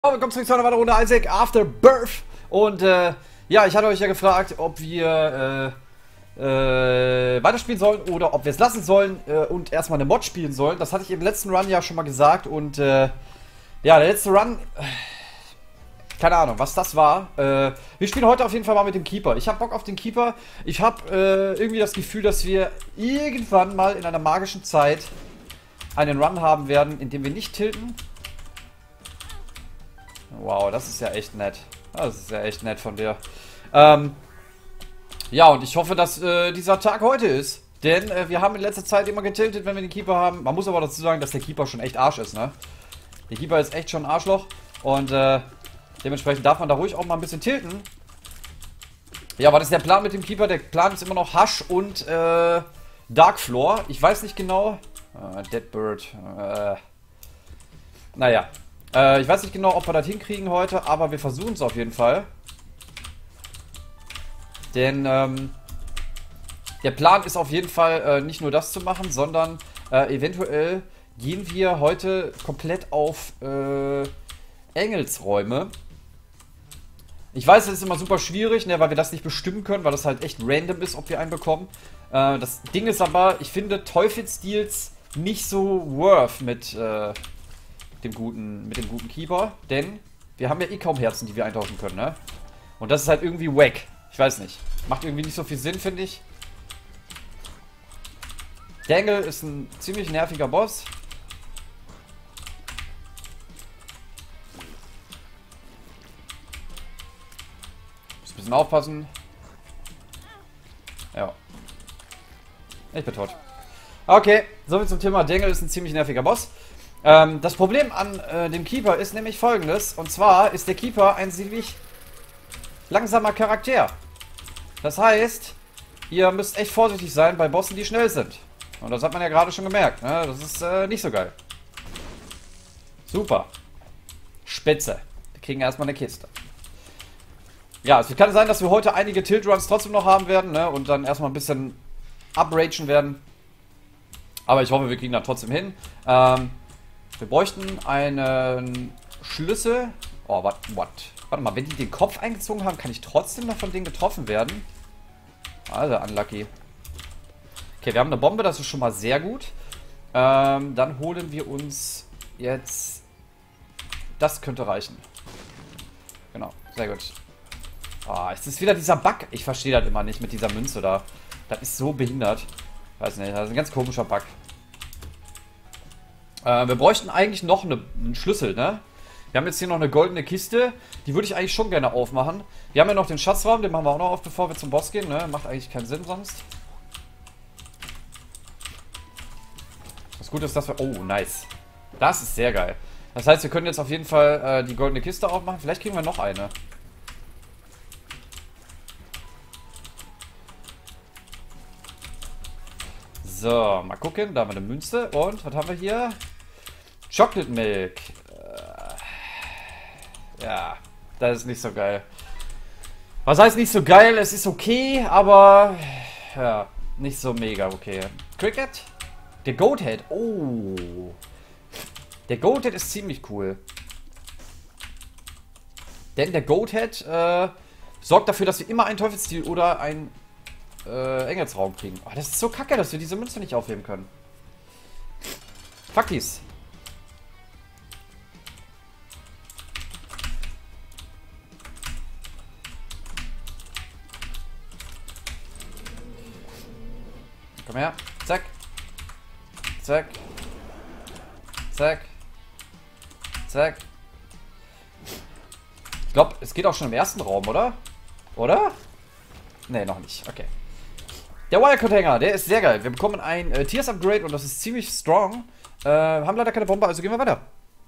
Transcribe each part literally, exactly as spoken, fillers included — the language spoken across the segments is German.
Willkommen zurück zu einer weiteren Runde Isaac Afterbirth. Und äh, ja, ich hatte euch ja gefragt, ob wir äh, äh, weiterspielen sollen oder ob wir es lassen sollen äh, und erstmal eine Mod spielen sollen. Das hatte ich im letzten Run ja schon mal gesagt. Und äh, ja, der letzte Run, äh, keine Ahnung, was das war. Äh, wir spielen heute auf jeden Fall mal mit dem Keeper. Ich habe Bock auf den Keeper. Ich habe äh, irgendwie das Gefühl, dass wir irgendwann mal in einer magischen Zeit einen Run haben werden, in dem wir nicht tilten. Wow, das ist ja echt nett. Das ist ja echt nett von dir. Ähm, ja, und ich hoffe, dass äh, dieser Tag heute ist. Denn äh, wir haben in letzter Zeit immer getiltet, wenn wir den Keeper haben. Man muss aber dazu sagen, dass der Keeper schon echt Arsch ist, ne? Der Keeper ist echt schon ein Arschloch. Und äh, dementsprechend darf man da ruhig auch mal ein bisschen tilten. Ja, was ist der Plan mit dem Keeper? Der Plan ist immer noch Hush und äh, Darkfloor. Ich weiß nicht genau. Äh, Deadbird. Äh, naja. Äh, ich weiß nicht genau, ob wir das hinkriegen heute, aber wir versuchen es auf jeden Fall. Denn ähm, der Plan ist auf jeden Fall äh, nicht nur das zu machen, sondern äh, eventuell gehen wir heute komplett auf äh, Engelsräume. Ich weiß, das ist immer super schwierig, ne, weil wir das nicht bestimmen können, weil das halt echt random ist, ob wir einen bekommen. Äh, das Ding ist aber, ich finde Teufelsdeals nicht so worth mit... Äh, dem guten, mit dem guten Keeper, denn wir haben ja eh kaum Herzen, die wir eintauschen können, ne? Und das ist halt irgendwie wack. Ich weiß nicht. Macht irgendwie nicht so viel Sinn, finde ich. Dangle ist ein ziemlich nerviger Boss. Muss ein bisschen aufpassen. Ja. Ich bin tot. Okay, soviel zum Thema. Dangle ist ein ziemlich nerviger Boss. Ähm, das Problem an äh, dem Keeper ist nämlich folgendes. Und zwar ist der Keeper ein ziemlich langsamer Charakter. Das heißt, ihr müsst echt vorsichtig sein bei Bossen, die schnell sind. Und das hat man ja gerade schon gemerkt. Ne? Das ist äh, nicht so geil. Super. Spitze. Wir kriegen erstmal eine Kiste. Ja, es kann sein, dass wir heute einige Tilt-Runs trotzdem noch haben werden. Ne? Und dann erstmal ein bisschen upragen werden. Aber ich hoffe, wir kriegen das trotzdem hin. Ähm... Wir bräuchten einen Schlüssel. Oh, what, what? Warte mal, wenn die den Kopf eingezogen haben, kann ich trotzdem noch von denen getroffen werden? Also, unlucky. Okay, wir haben eine Bombe, das ist schon mal sehr gut. Ähm, dann holen wir uns jetzt... Das könnte reichen. Genau, sehr gut. Oh, es ist wieder dieser Bug. Ich verstehe das immer nicht mit dieser Münze da. Das ist so behindert. Weiß nicht, das ist ein ganz komischer Bug. Äh, wir bräuchten eigentlich noch eine, einen Schlüssel, ne? Wir haben jetzt hier noch eine goldene Kiste. Die würde ich eigentlich schon gerne aufmachen. Wir haben ja noch den Schatzraum, den machen wir auch noch auf, bevor wir zum Boss gehen, ne? Macht eigentlich keinen Sinn sonst. Das Gute ist, dass wir... Oh, nice. Das ist sehr geil. Das heißt, wir können jetzt auf jeden Fall äh, die goldene Kiste aufmachen. Vielleicht kriegen wir noch eine. So, mal gucken. Da haben wir eine Münze. Und, was haben wir hier? Chocolate Milk. Äh, ja, das ist nicht so geil. Was heißt nicht so geil? Es ist okay, aber... Ja, nicht so mega okay. Cricket? Der Goathead. Oh. Der Goathead ist ziemlich cool. Denn der Goathead äh, sorgt dafür, dass wir immer einen Teufelsdeal oder ein... Äh, Engelsraum kriegen. Oh, das ist so kacke, dass wir diese Münze nicht aufheben können. Fuck dies. Komm her. Zack. Zack. Zack. Zack. Ich glaube, es geht auch schon im ersten Raum, oder? Oder? Ne, noch nicht. Okay. Der Wildcard-Hänger, der ist sehr geil. Wir bekommen ein äh, Tiers-Upgrade und das ist ziemlich strong. Äh, haben leider keine Bombe, also gehen wir weiter.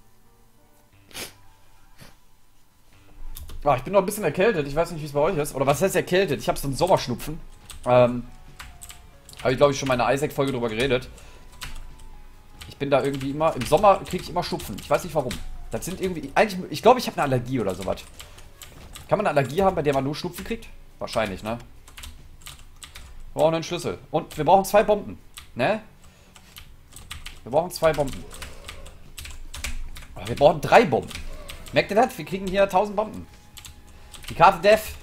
Oh, ich bin noch ein bisschen erkältet. Ich weiß nicht, wie es bei euch ist. Oder was heißt erkältet? Ich habe so einen Sommerschnupfen. Ähm, habe ich, glaube ich, schon mal in einer Isaac-Folge drüber geredet. Ich bin da irgendwie immer... Im Sommer kriege ich immer Schnupfen. Ich weiß nicht, warum. Das sind irgendwie... Eigentlich, ich glaube, ich habe eine Allergie oder sowas. Kann man eine Allergie haben, bei der man nur Schnupfen kriegt? Wahrscheinlich, ne? Wir brauchen einen Schlüssel. Und wir brauchen zwei Bomben. Ne? Wir brauchen zwei Bomben. Wir brauchen drei Bomben. Merkt ihr das? Wir kriegen hier tausend Bomben. Die Karte Def.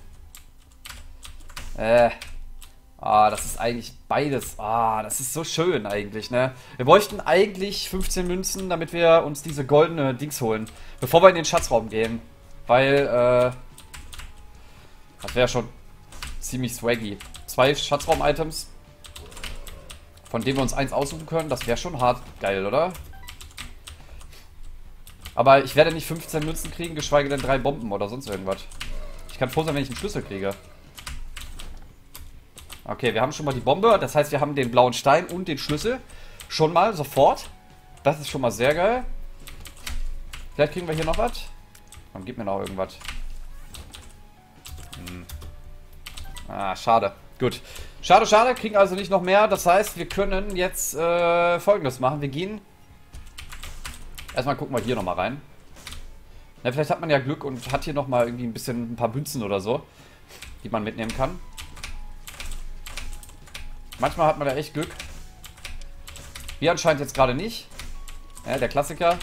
Äh. Ah, das ist eigentlich beides. Ah, das ist so schön eigentlich, ne? Wir bräuchten eigentlich fünfzehn Münzen, damit wir uns diese goldene Dings holen. Bevor wir in den Schatzraum gehen. Weil, äh... das wäre schon ziemlich swaggy. Zwei Schatzraum-Items, von denen wir uns eins aussuchen können. Das wäre schon hart geil, oder? Aber ich werde nicht fünfzehn Münzen kriegen, geschweige denn drei Bomben oder sonst irgendwas. Ich kann froh sein, wenn ich einen Schlüssel kriege. Okay, wir haben schon mal die Bombe. Das heißt, wir haben den blauen Stein und den Schlüssel. Schon mal, sofort. Das ist schon mal sehr geil. Vielleicht kriegen wir hier noch was. Dann gib mir noch irgendwas. Hm. Ah, schade. Gut. Schade, schade. Kriegen also nicht noch mehr. Das heißt, wir können jetzt äh, Folgendes machen. Wir gehen... Erstmal gucken wir hier nochmal rein. Ja, vielleicht hat man ja Glück und hat hier nochmal irgendwie ein bisschen ein paar Münzen oder so, die man mitnehmen kann. Manchmal hat man ja echt Glück. Hier anscheinend jetzt gerade nicht. Ja, der Klassiker.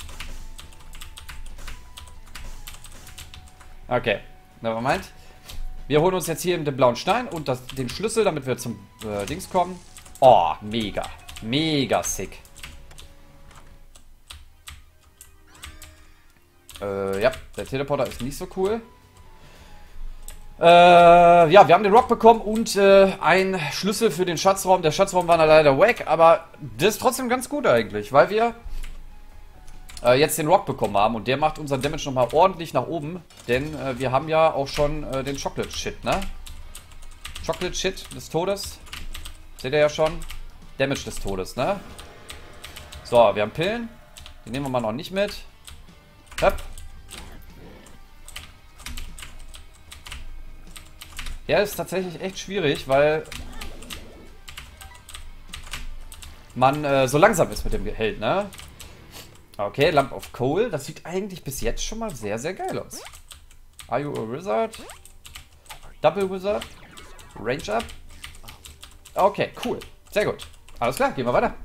Okay, nevermind. Wir holen uns jetzt hier den blauen Stein und das, den Schlüssel, damit wir zum äh, Dings kommen. Oh, mega. Mega sick. Äh, ja, der Teleporter ist nicht so cool. Äh, ja, wir haben den Rock bekommen und äh, einen Schlüssel für den Schatzraum. Der Schatzraum war leider wack, aber das ist trotzdem ganz gut eigentlich, weil wir äh, jetzt den Rock bekommen haben und der macht unseren Damage nochmal ordentlich nach oben, denn äh, wir haben ja auch schon äh, den Chocolate Shit, ne? Chocolate Shit des Todes. Seht ihr ja schon. Damage des Todes, ne? So, wir haben Pillen. Die nehmen wir mal noch nicht mit. Hopp. Ja, ist tatsächlich echt schwierig, weil man äh, so langsam ist mit dem Held, ne? Okay, Lamp of Coal. Das sieht eigentlich bis jetzt schon mal sehr, sehr geil aus. Are you a wizard? Double Wizard? Range up? Okay, cool. Sehr gut. Alles klar, gehen wir weiter.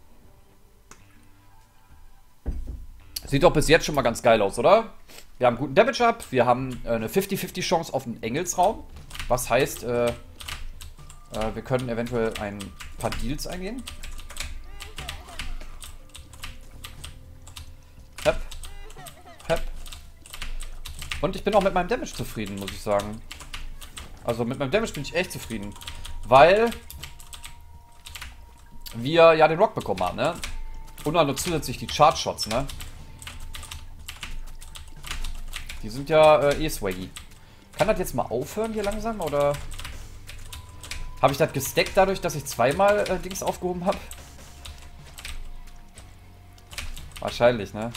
Sieht doch bis jetzt schon mal ganz geil aus, oder? Wir haben guten Damage up. Wir haben äh, eine fünfzig fünfzig Chance auf den Engelsraum. Was heißt, äh, äh, wir können eventuell ein paar Deals eingehen. Hep. Hep. Und ich bin auch mit meinem Damage zufrieden, muss ich sagen. Also mit meinem Damage bin ich echt zufrieden. Weil wir ja den Rock bekommen haben, ne? Und dann noch zusätzlich die Charge-Shots, ne? Die sind ja äh, eh swaggy. Kann das jetzt mal aufhören hier langsam, oder habe ich das gestackt dadurch, dass ich zweimal äh, Dings aufgehoben habe? Wahrscheinlich, ne?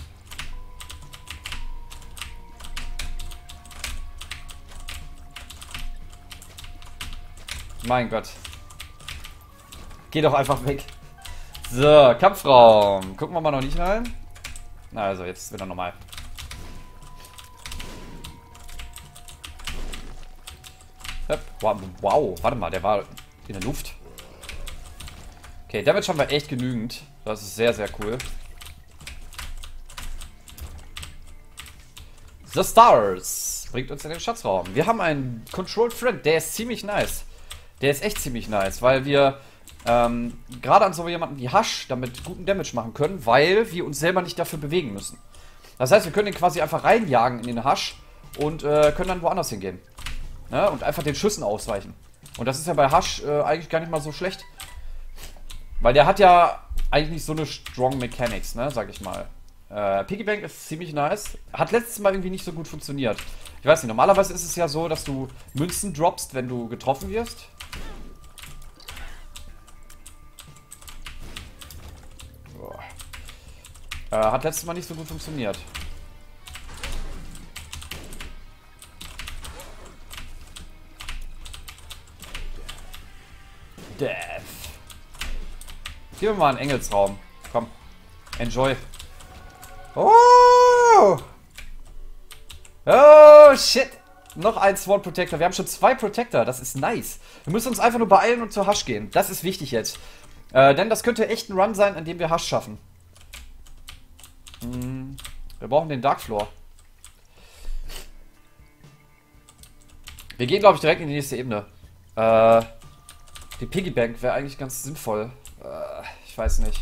Mein Gott. Geh doch einfach weg. So, Kampfraum. Gucken wir mal noch nicht rein. Na, also jetzt wieder normal. Wow, wow, warte mal, der war in der Luft. Okay, Damage haben wir echt genügend. Das ist sehr, sehr cool. The Stars bringt uns in den Schatzraum. Wir haben einen Controlled Friend, der ist ziemlich nice. Der ist echt ziemlich nice, weil wir ähm, gerade an so jemanden wie Hush damit guten Damage machen können, weil wir uns selber nicht dafür bewegen müssen. Das heißt, wir können den quasi einfach reinjagen in den Hush und äh, können dann woanders hingehen. Ne? Und einfach den Schüssen ausweichen. Und das ist ja bei Hush äh, eigentlich gar nicht mal so schlecht. Weil der hat ja eigentlich nicht so eine strong Mechanics, ne, sag ich mal. Äh, Piggy Bank ist ziemlich nice. Hat letztes Mal irgendwie nicht so gut funktioniert. Ich weiß nicht, normalerweise ist es ja so, dass du Münzen droppst, wenn du getroffen wirst. Äh, hat letztes Mal nicht so gut funktioniert. Death. Gib mir mal einen Engelsraum. Komm. Enjoy. Oh! Oh, shit. Noch ein Swan Protector. Wir haben schon zwei Protector. Das ist nice. Wir müssen uns einfach nur beeilen und zur Hush gehen. Das ist wichtig jetzt. Äh, denn das könnte echt ein Run sein, an dem wir Hush schaffen. Hm. Wir brauchen den Dark Floor. Wir gehen, glaube ich, direkt in die nächste Ebene. Äh, die Piggy Bank wäre eigentlich ganz sinnvoll. Äh, ich weiß nicht.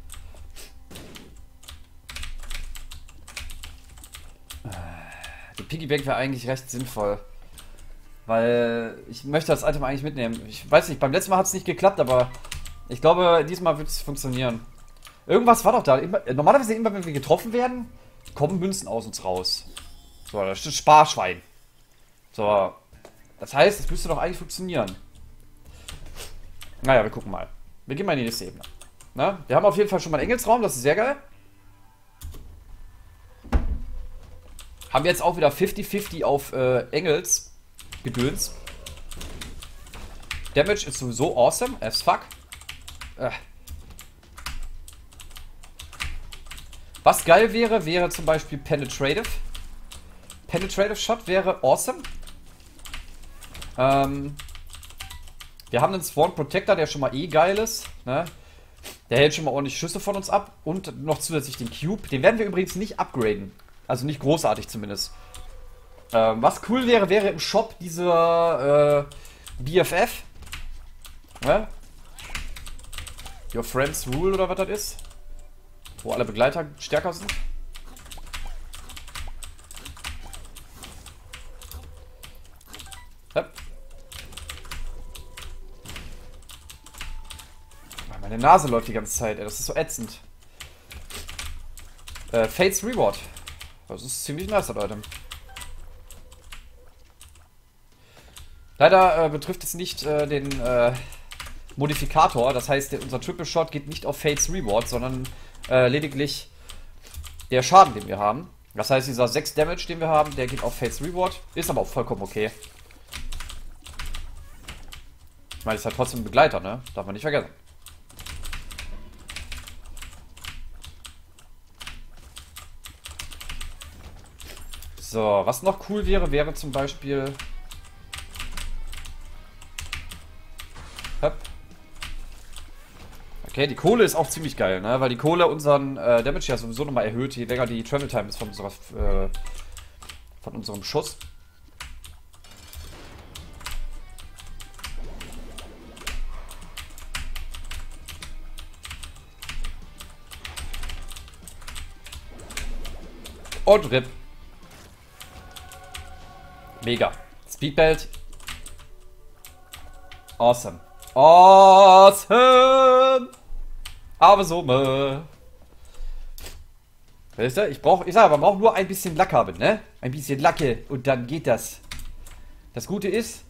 Die Piggy Bank wäre eigentlich recht sinnvoll. Weil ich möchte das Item eigentlich mitnehmen. Ich weiß nicht, beim letzten Mal hat es nicht geklappt, aber ich glaube, diesmal wird es funktionieren. Irgendwas war doch da. Immer, normalerweise immer, wenn wir getroffen werden, kommen Münzen aus uns raus. So, das ist ein Sparschwein. So. Das heißt, es müsste doch eigentlich funktionieren. Naja, wir gucken mal. Wir gehen mal in die nächste Ebene. Na? Wir haben auf jeden Fall schon mal einen Engelsraum, das ist sehr geil. Haben wir jetzt auch wieder fünfzig fünfzig auf äh, Engels Gedöns. Damage ist sowieso awesome as fuck. Äh. Was geil wäre, wäre zum Beispiel Penetrative. Penetrative Shot wäre awesome. Ähm, wir haben einen Spawn Protector, der schon mal eh geil ist. Ne? Der hält schon mal ordentlich Schüsse von uns ab. Und noch zusätzlich den Cube. Den werden wir übrigens nicht upgraden. Also nicht großartig zumindest. Ähm, was cool wäre, wäre im Shop dieser äh, B F F. Ne? Your Friends Rule oder was das ist. Wo alle Begleiter stärker sind. Ja. Meine Nase läuft die ganze Zeit, ey. Das ist so ätzend. Äh, Fates Reward. Das ist ziemlich nice, das Item. Leider äh, betrifft es nicht äh, den äh, Modifikator. Das heißt, der, unser Triple Shot geht nicht auf Fates Reward, sondern äh, lediglich der Schaden, den wir haben. Das heißt, dieser sechs Damage, den wir haben, der geht auf Fates Reward. Ist aber auch vollkommen okay. Ich meine, ist halt trotzdem ein Begleiter, ne? Darf man nicht vergessen. So, was noch cool wäre, wäre zum Beispiel... Höp. Okay, die Kohle ist auch ziemlich geil, ne? Weil die Kohle unseren äh, Damage ja sowieso nochmal erhöht, je länger die Travel Time ist von, unserer, äh, von unserem Schuss. Und R I P. Mega. Speedbelt. Awesome. Awesome. Aber Summe. Weißt du, ich brauche, ich sage, man braucht nur ein bisschen Lack haben, ne? Ein bisschen Lacke und dann geht das. Das Gute ist,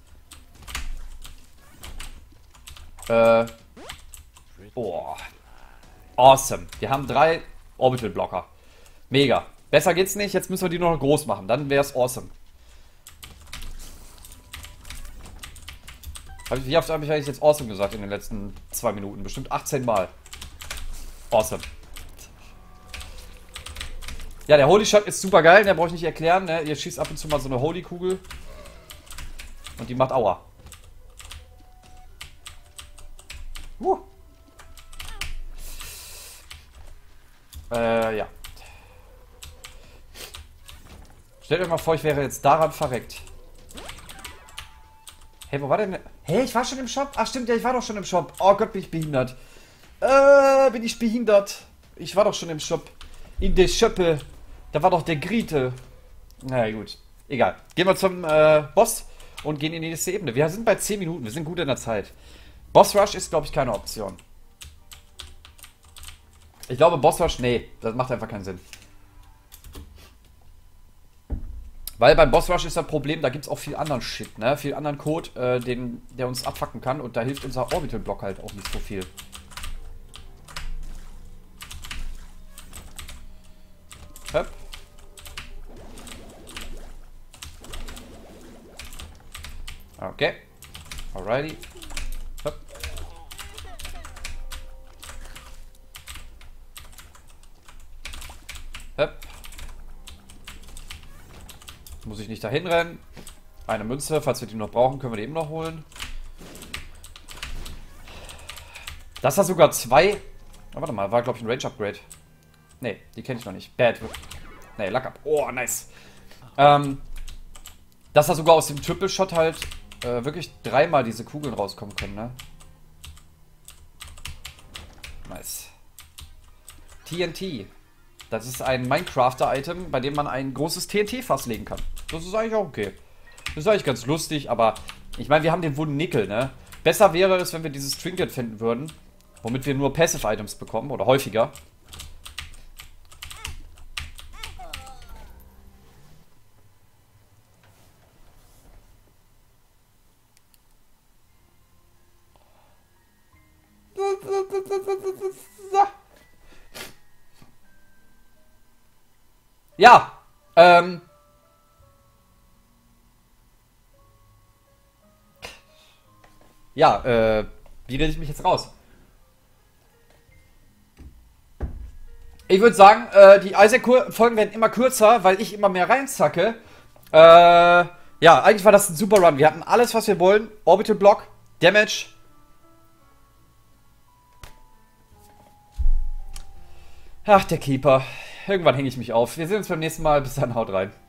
äh, oh, awesome. Wir haben drei Orbital Blocker. Mega. Besser geht's nicht, jetzt müssen wir die noch groß machen, dann wäre es awesome. Wie oft habe ich eigentlich jetzt awesome gesagt in den letzten zwei Minuten? Bestimmt achtzehn Mal. Awesome. Ja, der Holy Shot ist super geil, der brauche ich nicht erklären. Ne? Ihr schießt ab und zu mal so eine Holy Kugel. Und die macht Aua. Uh. Äh, ja. Stellt euch mal vor, ich wäre jetzt daran verreckt. Hey, wo war denn... Hey, ich war schon im Shop? Ach stimmt, ja, ich war doch schon im Shop. Oh Gott, bin ich behindert. Äh, bin ich behindert. Ich war doch schon im Shop. In der Schöppe. Da war doch der Grete. Na ja, gut. Egal. Gehen wir zum äh, Boss und gehen in die nächste Ebene. Wir sind bei zehn Minuten. Wir sind gut in der Zeit. Boss Rush ist, glaube ich, keine Option. Ich glaube, Boss Rush, nee. Das macht einfach keinen Sinn. Weil beim Boss Rush ist das Problem, da gibt es auch viel anderen Shit, ne? Viel anderen Code, äh, den, der uns abfacken kann. Und da hilft unser Orbital Block halt auch nicht so viel. Höp. Okay. Alrighty. Höp. Höp. Muss ich nicht dahin rennen. Eine Münze, falls wir die noch brauchen, können wir die eben noch holen. Das hat sogar zwei... Oh, warte mal, war glaube ich ein Range Upgrade. Ne, die kenne ich noch nicht. Bad. Ne, Luck Up. Oh, nice. Ähm, dass da sogar aus dem Triple Shot halt äh, wirklich dreimal diese Kugeln rauskommen können, ne? Nice. T N T. Das ist ein Minecrafter-Item, bei dem man ein großes T N T-Fass legen kann. Das ist eigentlich auch okay. Das ist eigentlich ganz lustig, aber ich meine, wir haben den Wooden Nickel, ne? Besser wäre es, wenn wir dieses Trinket finden würden, womit wir nur Passive-Items bekommen, oder häufiger. Ja, ähm... Ja, äh, wie rede ich mich jetzt raus? Ich würde sagen, äh, die Isaac-Folgen werden immer kürzer, weil ich immer mehr reinzacke. Äh, ja, eigentlich war das ein super Run. Wir hatten alles, was wir wollen. Orbital Block, Damage. Ach, der Keeper. Irgendwann hänge ich mich auf. Wir sehen uns beim nächsten Mal. Bis dann, haut rein.